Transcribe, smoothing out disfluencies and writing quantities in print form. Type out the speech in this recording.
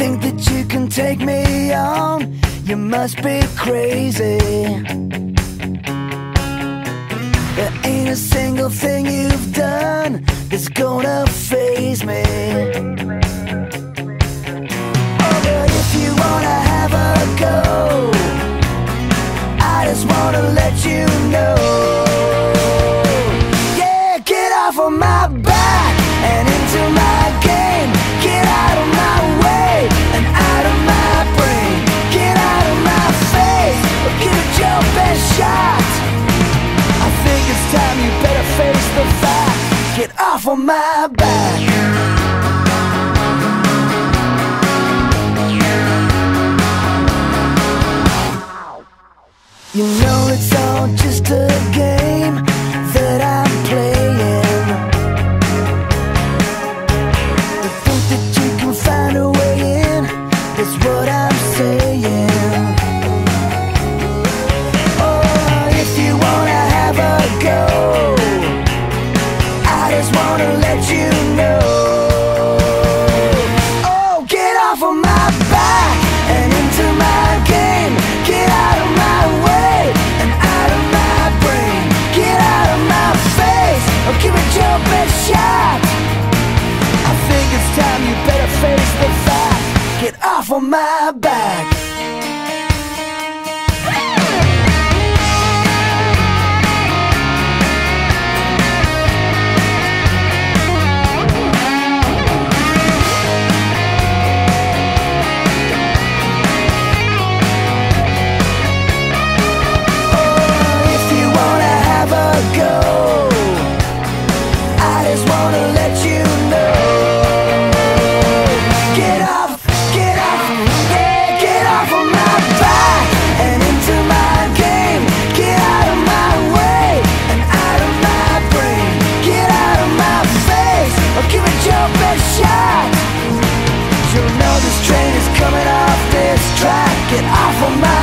think that you can take me on? You must be crazy. There ain't a single thing you've done that's gonna faze me. Oh, but if you wanna have a go, I just wanna let you know. Yeah, get off of my back and into my game. Get out of my way and out of my brain. Get out of my face, or give it your best shot. I think it's time you better face the fact. Get off of my back. You know it's all just a game that I'm playing. You think that you can find a way in, that's what I'm saying. Oh, if you wanna have a go, I just wanna let you know. Oh, get off of my back and into my game. Get out of my way and out of my brain. Get out of my face, or give it your best shot. I think it's time you better face the fact. Get off of my back. Get off of my